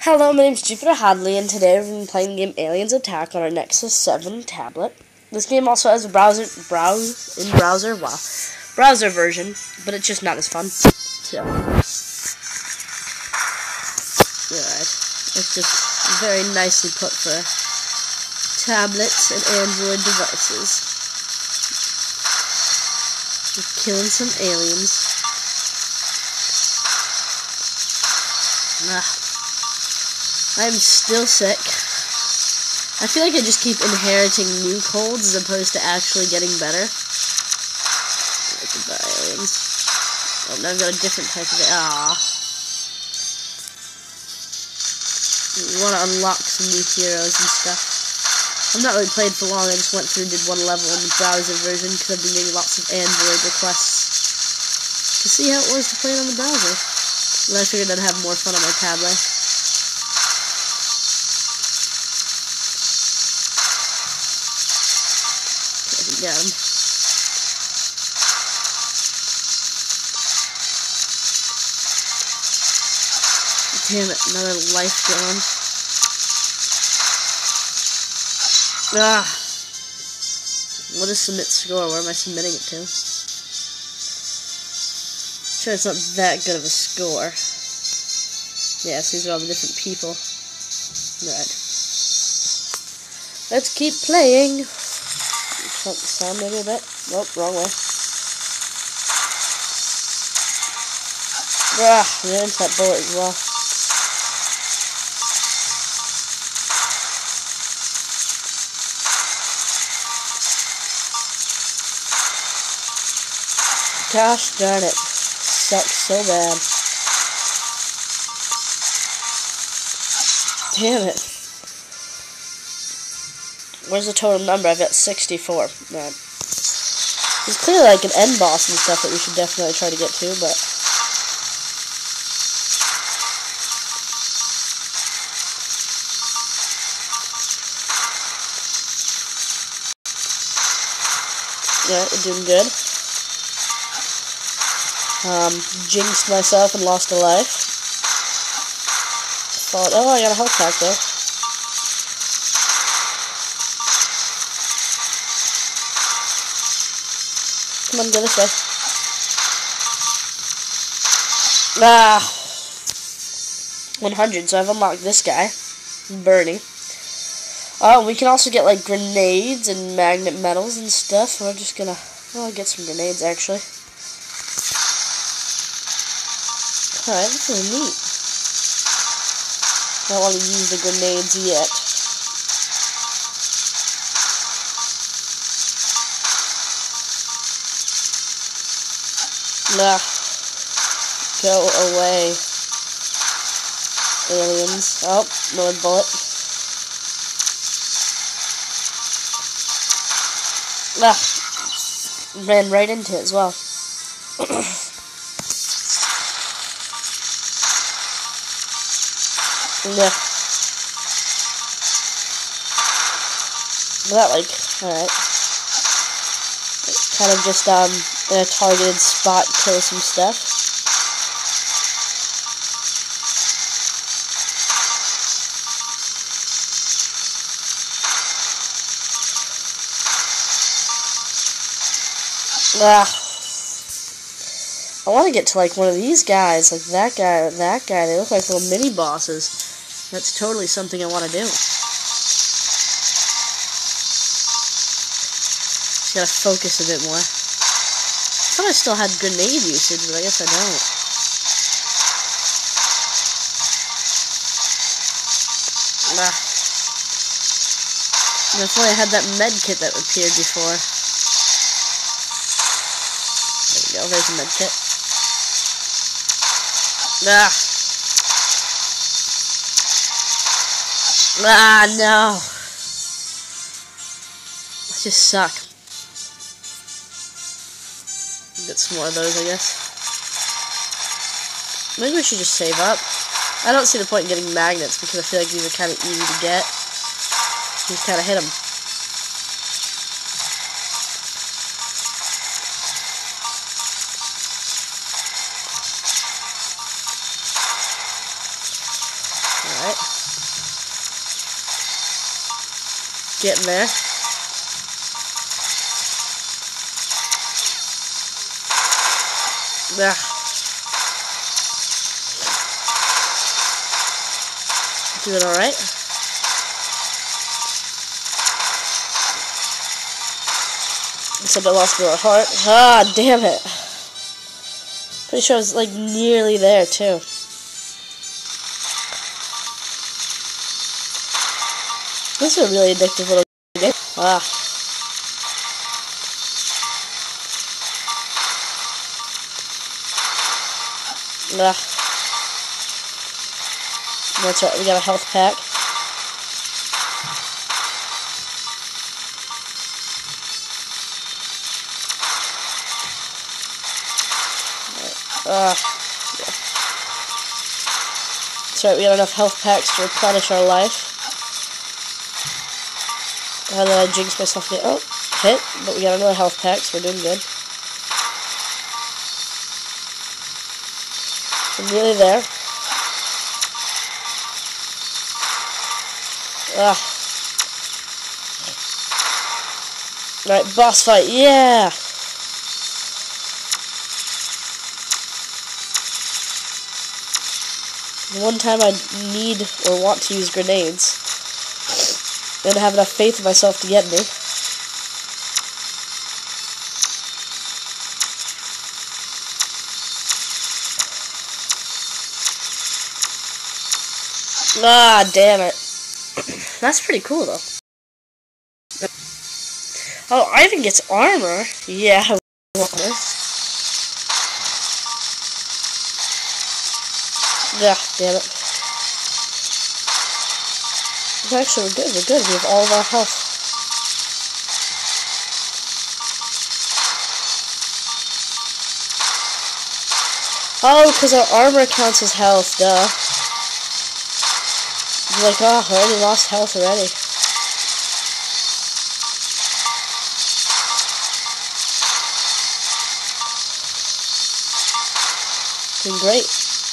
Hello, my name's Jupiter Hadley, and today we're going to be playing the game Aliens Attack on our Nexus 7 tablet. This game also has a browser version, but it's just not as fun. So, alright, it's just very nicely put for tablets and Android devices. We're killing some aliens. I'm still sick. I feel like I just keep inheriting new colds as opposed to actually getting better. Goodbye, aliens. Oh, now I've got a different type of it. We want to unlock some new heroes and stuff. I've not really played for long. I just went through and did one level in the browser version because I've been getting lots of Android requests to see how it was to play it on the browser. And I figured I'd have more fun on my tablet. Got him. Damn it, another life gone. What is submit score? Where am I submitting it to? Sure, it's not that good of a score. Yes, these are all the different people. Right. Let's keep playing. Shut the sound maybe a bit. Nope, wrong way. Ran into that bullet as well. Gosh darn it. Sucks so bad. Damn it. Where's the total number? I've got 64. Right. There's clearly like an end boss and stuff that we should definitely try to get to, but... yeah, we're doing good. Jinxed myself and lost a life. Thought, oh, I got a health pack though. Come on, go this way. 100, so I've unlocked this guy, Bernie. Oh, we can also get, like, grenades and magnet metals and stuff. We're just gonna, I'll get some grenades, actually. Alright, this is neat. I don't want to use the grenades yet. Nah. Go away. Aliens. Oh, another bullet. Ran right into it as well. Yeah. That, like, alright. Kind of just, in a targeted spot, kill some stuff. I want to get to, like, one of these guys, like that guy, or that guy. They look like little mini-bosses. That's totally something I want to do. Just gotta focus a bit more. I thought I still had grenade usage, but I guess I don't. That's why I had that med kit that appeared before. There we go, there's a med kit. No. I just suck. Get some more of those, I guess. Maybe we should just save up. I don't see the point in getting magnets because I feel like these are kind of easy to get. You just kind of hit them. Alright. Getting there. Doing alright. Except I lost my heart. Ah, damn it. Pretty sure I was like nearly there too. This is a really addictive little game. Ah. That's right, we got a health pack. Yeah. That's right, we got enough health packs to replenish our life. And then I jinxed myself again. Oh, hit, but we got another health pack, so we're doing good. I'm nearly there. Alright, boss fight, yeah! The one time I need or want to use grenades, and have enough faith in myself to get me. Ah, damn it. That's pretty cool, though. Oh, Ivan gets armor? Yeah, I want this. Yeah, damn it. Actually, we're good, we have all of our health. Oh, because our armor counts as health, duh. You're like, oh, I already lost health already. Doing great.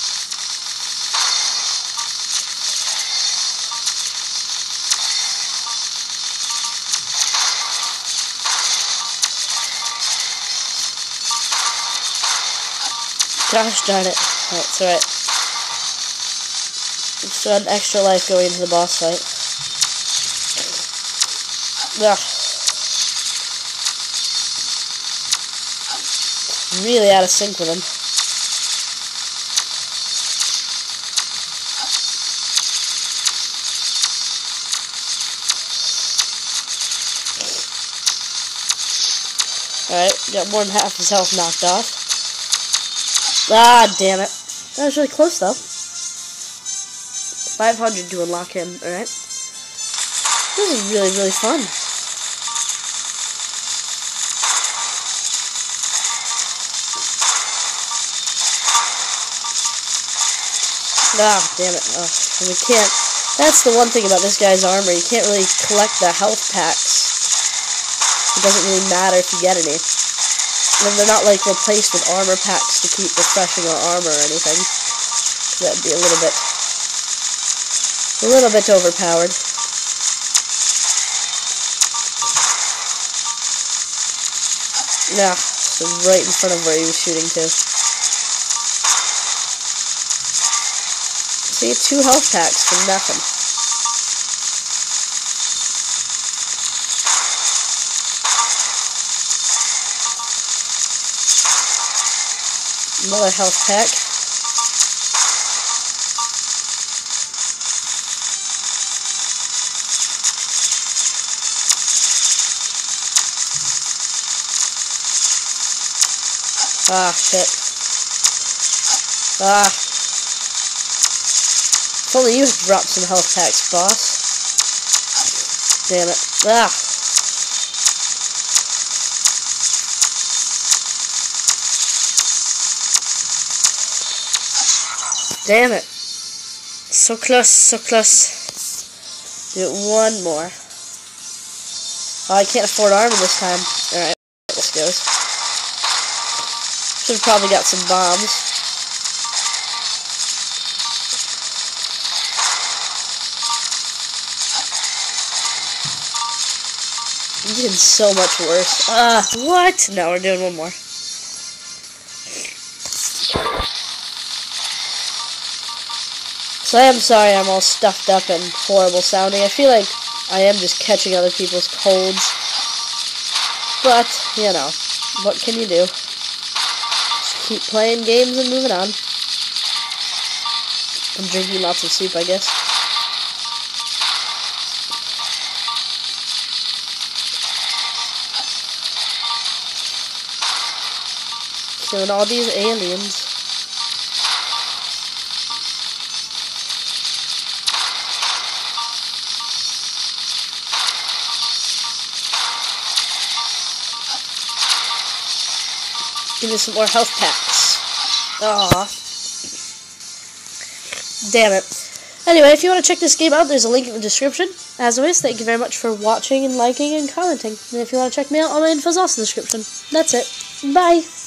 Gosh darn it. That's alright. Still had an extra life going into the boss fight. Ugh. Really out of sync with him. Alright, got more than half his health knocked off. Ah, damn it. That was really close, though. 500 to unlock him, alright? This is really, really fun. Ah, damn it. Oh, and we can't... That's the one thing about this guy's armor. You can't really collect the health packs. It doesn't really matter if you get any. And they're not, like, replaced with armor packs to keep refreshing our armor or anything. That'd be a little bit overpowered. Yeah, so right in front of where he was shooting to. See, 2 health packs for nothing. Another health pack. Ah, shit. Ah. If only you had dropped some health packs, boss. Damn it. Ah. Damn it. So close, so close. Do it one more. Oh, I can't afford armor this time. Alright, this goes. Should've probably got some bombs. I'm doing so much worse. What? No, we're doing one more. So I am sorry I'm all stuffed up and horrible sounding. I feel like I am just catching other people's colds. But, you know, what can you do? Just keep playing games and moving on. I'm drinking lots of soup, I guess. Killing all these aliens. Give me some more health packs. Aww. Damn it. Anyway, if you want to check this game out, there's a link in the description. As always, thank you very much for watching and liking and commenting. And if you want to check me out, all my info is also in the description. That's it. Bye.